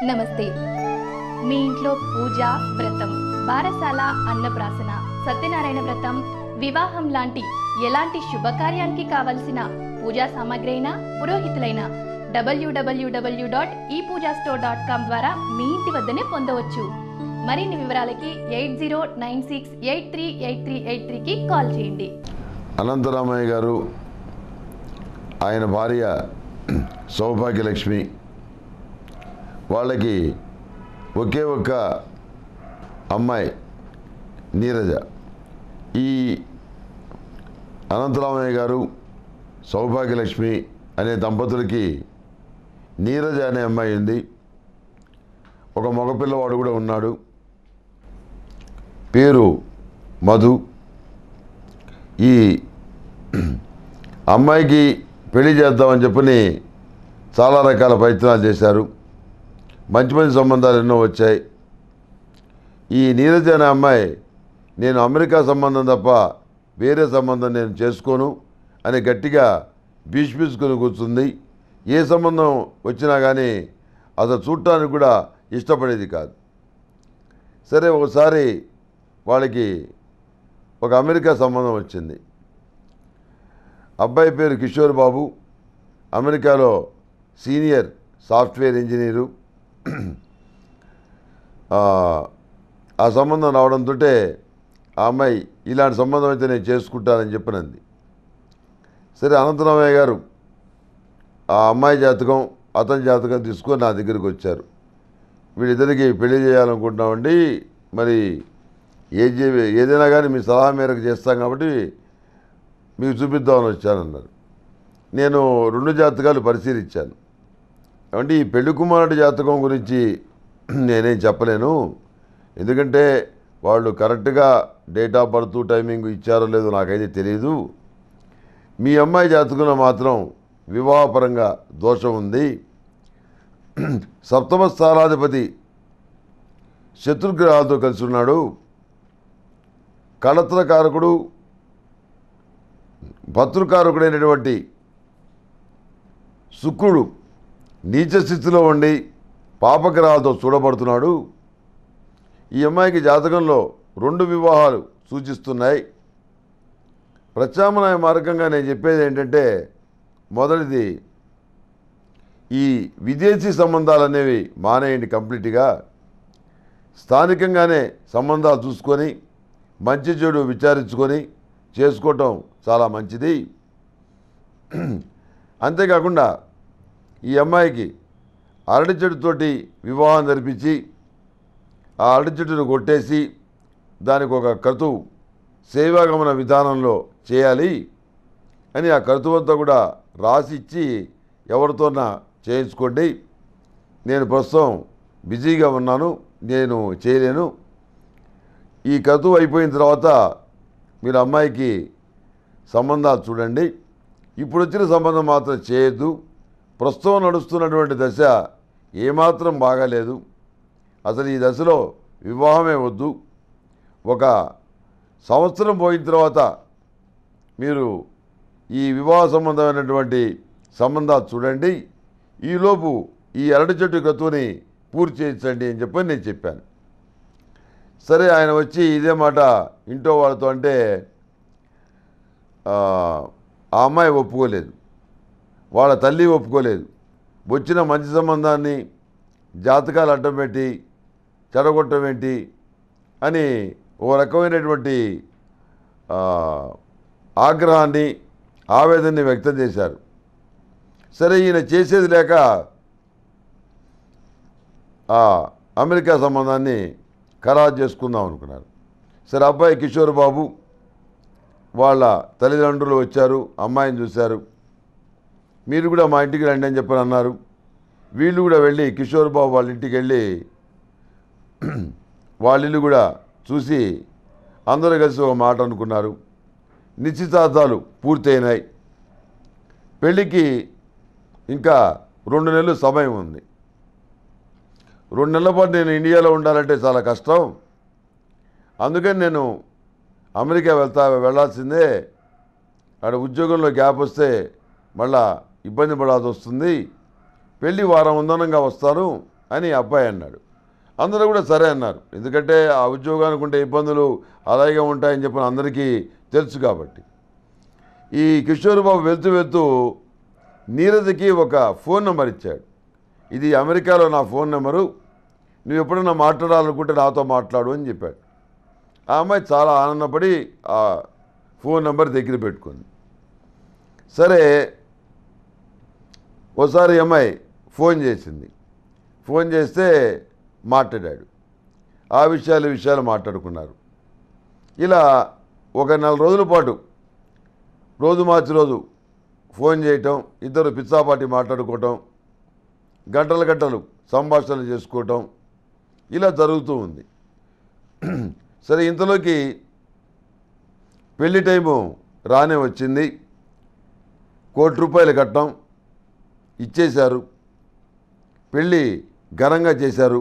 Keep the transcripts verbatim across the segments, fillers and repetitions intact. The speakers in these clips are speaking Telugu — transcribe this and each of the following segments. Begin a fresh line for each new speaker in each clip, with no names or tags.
నమస్తే. మీ ఇంట్లో పూజ, వ్రతం, బారసాల, అన్నప్రాసన, సత్యనారాయణ వ్రతం, వివాహం లాంటి ఎలాంటి శుభకార్యానికి కావలసిన పూజా సామాగ్రి అయినా పురోహితులైన డబ్ల్యూడబ్ల్యూడబ్ల్యూ డాట్ ఈ పూజా స్టోర్ డాట్ కామ్ ద్వారా మీ ఇంటి వద్దనే పొందవచ్చు. మరిన్ని వివరాలకి eight zero nine six eight three eight three eight త్రీకి కాల్ చేయండి.
అనంతరామయ్య గారు, ఆయన భార్య సౌభాగ్యలక్ష్మి, వాళ్ళకి ఒకే ఒక్క అమ్మాయి నీరజ. ఈ అనంతరామయ్య గారు సౌభాగ్యలక్ష్మి అనే దంపతులకి నీరజ అనే అమ్మాయి ఉంది. ఒక మగపిల్లవాడు కూడా ఉన్నాడు. పేరు మధు. ఈ అమ్మాయికి పెళ్లి చేద్దామని చెప్పని చాలా రకాల ప్రయత్నాలు చేశారు. మంచి మంచి సంబంధాలు ఎన్నో వచ్చాయి. ఈ నీరజ అనే అమ్మాయి నేను అమెరికా సంబంధం తప్ప వేరే సంబంధం నేను చేసుకోను అని గట్టిగా భీష్మించుకొని కూర్చుంది. ఏ సంబంధం వచ్చినా కానీ అసలు చూడటానికి కూడా ఇష్టపడేది కాదు. సరే, ఒకసారి వాళ్ళకి ఒక అమెరికా సంబంధం వచ్చింది. అబ్బాయి పేరు కిషోర్ బాబు, అమెరికాలో సీనియర్ సాఫ్ట్వేర్ ఇంజనీరు. ఆ సంబంధం రావడంతో ఆ అమ్మాయి ఇలాంటి సంబంధం అయితే నేను చేసుకుంటానని చెప్పినంది. సరే, అనంతరామయ్య గారు ఆ అమ్మాయి జాతకం అతని జాతకం తీసుకొని నా దగ్గరికి వచ్చారు. వీళ్ళిద్దరికి పెళ్లి చేయాలనుకుంటున్నామండి, మరి ఏ ఏదైనా కానీ మీ సలహా మేరకు చేస్తాం కాబట్టి మీకు చూపిద్దామని వచ్చానన్నారు. నేను రెండు జాతకాలు పరిశీలించాను. అంటే ఈ పెళ్లి కుమారుడి జాతకం గురించి నేనేం చెప్పలేను, ఎందుకంటే వాళ్ళు కరెక్ట్గా డేట్ ఆఫ్ బర్త్ టైమింగ్ ఇచ్చారో లేదో నాకైతే తెలియదు. మీ అమ్మాయి జాతకంలో మాత్రం వివాహపరంగా దోషం ఉంది. సప్తమ స్థానాధిపతి శత్రుగ్రహాలతో కలిసి ఉన్నాడు. కళత్రకారకుడు, భతృకారకుడైనటువంటి శుక్రుడు నీచ స్థితిలో ఉండి పాపగ్రహాలతో చూడబడుతున్నాడు. ఈ అమ్మాయికి జాతకంలో రెండు వివాహాలు సూచిస్తున్నాయి. ప్రత్యామ్నాయ మార్గంగా నేను చెప్పేది ఏంటంటే, మొదటిది ఈ విదేశీ సంబంధాలు అనేవి మానేయండి కంప్లీట్గా. స్థానికంగానే సంబంధాలు చూసుకొని మంచి చెడు విచారించుకొని చేసుకోవటం చాలా మంచిది. అంతేకాకుండా ఈ అమ్మాయికి అరటి చెట్టుతోటి వివాహం జరిపించి ఆ అరటి చెట్టును కొట్టేసి దానికి ఒక క్రతువు సేవాగమన విధానంలో చేయాలి అని ఆ క్రతువు అంతా కూడా రాసి ఇచ్చి ఎవరితోనా చేయించుకోండి. నేను ప్రస్తుతం బిజీగా ఉన్నాను, నేను చేయలేను. ఈ క్రతువు అయిపోయిన తర్వాత మీరు అమ్మాయికి సంబంధాలు చూడండి. ఇప్పుడు వచ్చిన సంబంధం మాత్రం చేయొద్దు. ప్రస్తుతం నడుస్తున్నటువంటి దశ ఏమాత్రం బాగాలేదు. అసలు ఈ దశలో వివాహమే వద్దు. ఒక సంవత్సరం పోయిన తర్వాత మీరు ఈ వివాహ సంబంధమైనటువంటి సంబంధాలు చూడండి. ఈలోపు ఈ అరటి చెట్టు క్రతువుని పూర్తి చేయించండి అని చెప్పని నేను చెప్పాను. సరే, ఆయన వచ్చి ఇదే మాట ఇంట్లో వాళ్ళతో అంటే ఆ అమ్మాయి ఒప్పుకోలేదు, వాళ్ళ తల్లి ఒప్పుకోలేదు. వచ్చిన మంచి సంబంధాన్ని జాతకాలు అడ్డం పెట్టి చెడగొట్టం ఏంటి అని ఓ రకమైనటువంటి ఆగ్రహాన్ని, ఆవేదనని వ్యక్తం చేశారు. సరే, ఈయన చేసేది లేక ఆ అమెరికా సంబంధాన్ని ఖరారు చేసుకుందాం అనుకున్నారు. సరే, అబ్బాయి కిషోర్ బాబు వాళ్ళ తల్లిదండ్రులు వచ్చారు, అమ్మాయిని చూశారు. మీరు కూడా మా ఇంటికి రండి అని చెప్పని అన్నారు. వీళ్ళు కూడా వెళ్ళి కిషోర్ బాబు వాళ్ళ ఇంటికి వెళ్ళి వాళ్ళ ఇల్లు కూడా చూసి అందరూ కలిసి ఒక మాట అనుకున్నారు. నిశ్చితార్థాలు పూర్తయినాయి. పెళ్ళికి ఇంకా రెండు నెలలు సమయం ఉంది. రెండు నెలల పాటు నేను ఇండియాలో ఉండాలంటే చాలా కష్టం. అందుకని నేను అమెరికా వెళ్తా వెళ్ళాల్సిందే. అక్కడ ఉద్యోగంలో గ్యాప్ వస్తే మళ్ళా ఇబ్బంది పడాల్సి వస్తుంది. పెళ్ళి వారం ఉందనంగా వస్తాను అని అబ్బాయి అన్నాడు. అందరూ కూడా సరే అన్నారు. ఎందుకంటే ఆ ఉద్యోగానికి ఉండే ఇబ్బందులు అలాగే ఉంటాయని చెప్పిన అందరికీ తెలుసు కాబట్టి. ఈ కిషోర్ బాబు వెళ్తూ వెళ్తూ నీరజకి ఒక ఫోన్ నెంబర్ ఇచ్చాడు. ఇది అమెరికాలో నా ఫోన్ నెంబరు, నువ్వు ఎప్పుడైనా మాట్లాడాలనుకుంటే నాతో మాట్లాడు అని చెప్పాడు. ఆ అమ్మాయి చాలా ఆనందపడి ఆ ఫోన్ నెంబర్ దగ్గర పెట్టుకుంది. సరే ఓసారి అమ్మాయి ఫోన్ చేసింది. ఫోన్ చేస్తే మాట్లాడాడు. ఆ విషయాలు విషయాలు మాట్లాడుకున్నారు. ఇలా ఒక నెల రోజుల పాటు రోజు మార్చి రోజు ఫోన్ చేయటం, ఇద్దరు పిచ్చాపాటి మాట్లాడుకోవటం, గంటల గంటలు సంభాషణలు చేసుకోవటం ఇలా జరుగుతూ ఉంది. సరే ఇంతలోకి పెళ్లి టైము రానే వచ్చింది. కోటి రూపాయలు కట్నం ఇచ్చేశారు. పెళ్ళి ఘనంగా చేశారు.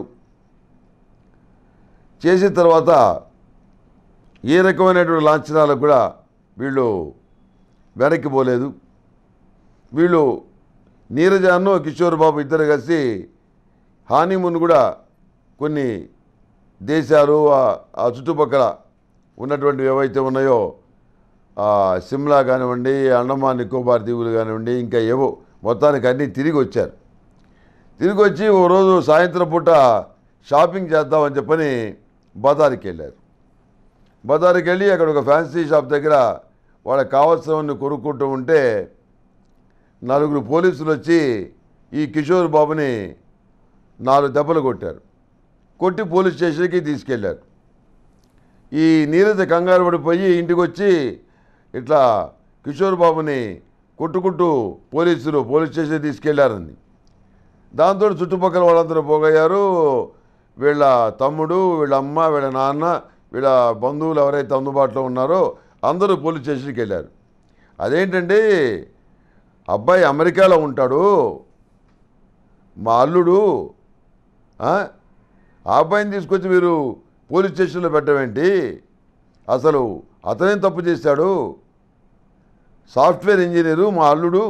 చేసిన తర్వాత ఏ రకమైనటువంటి లాంఛనాలకు కూడా వీళ్ళు వెనక్కి పోలేదు. వీళ్ళు నీరజాను కిషోర్ బాబు ఇద్దరు కలిసి హానీమూన్ కూడా కొన్ని దేశాలు ఆ చుట్టుపక్కల ఉన్నటువంటి ఏవైతే ఉన్నాయో సిమ్లా కానివ్వండి, అండమాన్ నికోబార్ దీవులు కానివ్వండి, ఇంకా ఏవో మొత్తానికి అన్నీ తిరిగి వచ్చారు. తిరిగి వచ్చి ఓ రోజు సాయంత్రం పూట షాపింగ్ చేద్దామని చెప్పని బజారుకి వెళ్ళారు. బజారుకి వెళ్ళి అక్కడ ఒక ఫ్యాన్సీ షాప్ దగ్గర వాళ్ళకి కావాల్సినవన్నీ కొనుక్కుంటూ ఉంటే నలుగురు పోలీసులు వచ్చి ఈ కిషోర్ బాబుని నాలుగు దెబ్బలు కొట్టారు. కొట్టి పోలీస్ స్టేషన్కి తీసుకెళ్ళారు. ఈ నీరజ కంగారు పడిపోయి ఇంటికి వచ్చి ఇట్లా కిషోర్ బాబుని కొట్టుకుంటూ పోలీసులు పోలీస్ స్టేషన్ తీసుకెళ్లారండి. దాంతో చుట్టుపక్కల వాళ్ళందరూ పోగయ్యారు. వీళ్ళ తమ్ముడు, వీళ్ళ అమ్మ, వీళ్ళ నాన్న, వీళ్ళ బంధువులు ఎవరైతే అందుబాటులో ఉన్నారో అందరూ పోలీస్ స్టేషన్కి వెళ్ళారు. అదేంటండి, అబ్బాయి అమెరికాలో ఉంటాడు, మా అల్లుడు, ఆ అబ్బాయిని తీసుకొచ్చి మీరు పోలీస్ స్టేషన్లో పెట్టవేంటి? అసలు అతనేం తప్పు చేశాడు? సాఫ్ట్వేర్ ఇంజనీరు మా అల్లుడు,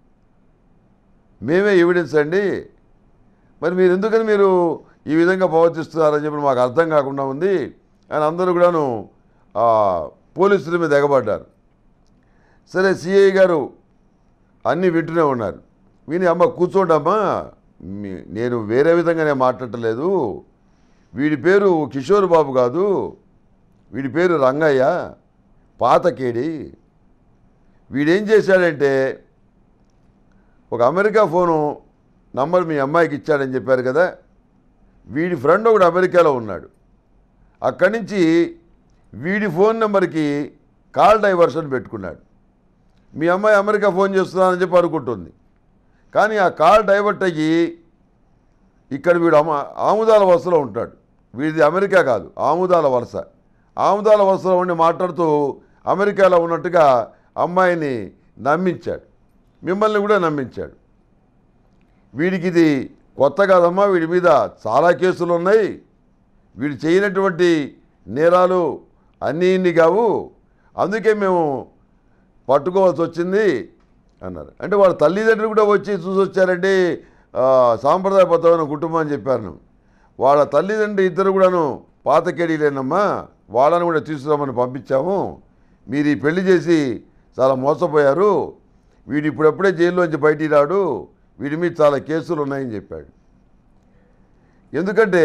మేమే ఎవిడెన్స్ అండి, మరి మీరు ఎందుకని మీరు ఈ విధంగా ప్రవర్తిస్తున్నారని చెప్పి మాకు అర్థం కాకుండా ఉంది అని అందరూ కూడాను పోలీసుల మీద ఎగబడ్డారు. సరే సిఐ గారు అన్నీ వింటూనే ఉన్నారు. విని అమ్మ కూర్చోండమ్మా, నేను వేరే విధంగా నేను మాట్లాడలేదు, వీడి పేరు కిషోర్ బాబు కాదు, వీడి పేరు రంగయ్య పాతకేడి. వీడేం చేశాడంటే ఒక అమెరికా ఫోను నంబర్ మీ అమ్మాయికి ఇచ్చాడని చెప్పారు కదా, వీడి ఫ్రెండ్ ఒకడు అమెరికాలో ఉన్నాడు. అక్కడి నుంచి వీడి ఫోన్ నెంబర్కి కాల్ డైవర్షన్ పెట్టుకున్నాడు. మీ అమ్మాయి అమెరికా ఫోన్ చేస్తున్నానని చెప్పి అనుకుంటుంది. కానీ ఆ కాల్ డైవర్ట్ అయ్యి ఇక్కడ వీడు అమ ఆముదాల వరుసలో ఉంటాడు. వీడిది అమెరికా కాదు, ఆముదాల వరుస. ఆముదాల వరుసలో ఉండి మాట్లాడుతూ అమెరికాలో ఉన్నట్టుగా అమ్మాయిని నమ్మించాడు, మిమ్మల్ని కూడా నమ్మించాడు. వీడికి ఇది కొత్త కాదమ్మా, వీడి మీద చాలా కేసులు ఉన్నాయి, వీడు చేయనటువంటి నేరాలు అన్నీ ఇన్ని కావు, అందుకే మేము పట్టుకోవాల్సి వచ్చింది అన్నారు. అంటే వాళ్ళ తల్లిదండ్రులు కూడా వచ్చి చూసి వచ్చారండి, సాంప్రదాయబద్ధమైన కుటుంబం అని చెప్పారు. వాళ్ళ తల్లిదండ్రులు ఇద్దరు కూడాను పాతకేడీలేనమ్మా, వాళ్ళని కూడా తీసుకురామని పంపించాము, మీరు ఈ పెళ్లి చేసి చాలా మోసపోయారు, వీడు ఇప్పుడప్పుడే జైల్లోంచి బయటికి రాడు, వీడి మీద చాలా కేసులు ఉన్నాయని చెప్పాడు. ఎందుకంటే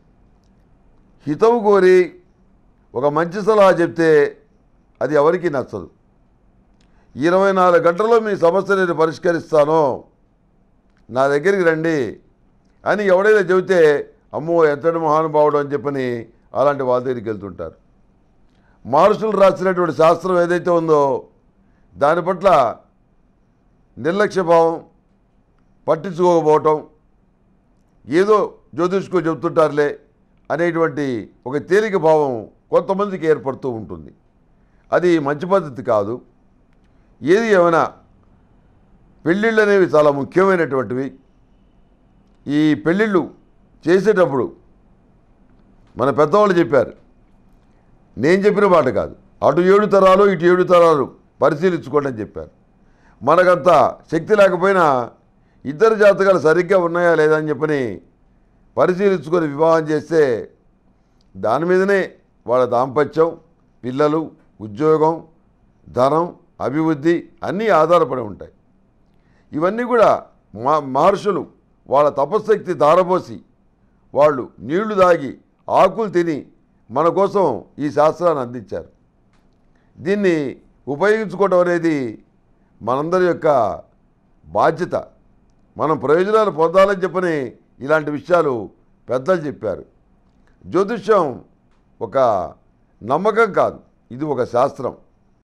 హితవు కోరి ఒక మంచి సలహా చెప్తే అది ఎవరికీ నచ్చదు. ఇరవై నాలుగు గంటల్లో మీ సమస్య నేను పరిష్కరిస్తాను, నా దగ్గరికి రండి అని ఎవడైనా చెబితే అమ్మో ఎంతటి మహానుభావుడు అని చెప్పని అలాంటి వాళ్ళ దగ్గరికి వెళ్తుంటారు. మహర్షులు రాసినటువంటి శాస్త్రం ఏదైతే ఉందో దాని పట్ల నిర్లక్ష్యభావం, పట్టించుకోకపోవటం, ఏదో జ్యోతిష్కో చెబుతుంటారులే అనేటువంటి ఒక తేలిక భావం కొంతమందికి ఏర్పడుతూ ఉంటుంది. అది మంచి పద్ధతి కాదు. ఏది ఏమైనా పెళ్ళిళ్ళు అనేవి చాలా ముఖ్యమైనటువంటివి. ఈ పెళ్ళిళ్ళు చేసేటప్పుడు మన పెద్దవాళ్ళు చెప్పారు, నేను చెప్పిన మాట కాదు, అటు ఏడు తరాలు ఇటు ఏడు తరాలు పరిశీలించుకోండి అని చెప్పారు. మనకంత శక్తి లేకపోయినా ఇద్దరు జాతకాలు సరిగ్గా ఉన్నాయా లేదా అని చెప్పని పరిశీలించుకొని వివాహం చేస్తే దాని మీదనే వాళ్ళ దాంపత్యం, పిల్లలు, ఉద్యోగం, ధనం, అభివృద్ధి అన్నీ ఆధారపడి ఉంటాయి. ఇవన్నీ కూడా మా మహర్షులు వాళ్ళ తపశక్తి ధారపోసి వాళ్ళు నీళ్లు దాగి ఆకులు తిని మన కోసం ఈ శాస్త్రాన్ని అందించారు. దీన్ని ఉపయోగించుకోవడం అనేది మనందరి యొక్క బాధ్యత. మనం ప్రయోజనాలు పొందాలని చెప్పని ఇలాంటి విషయాలు పెద్దలు చెప్పారు. జ్యోతిష్యం ఒక నమ్మకం కాదు, ఇది ఒక శాస్త్రం.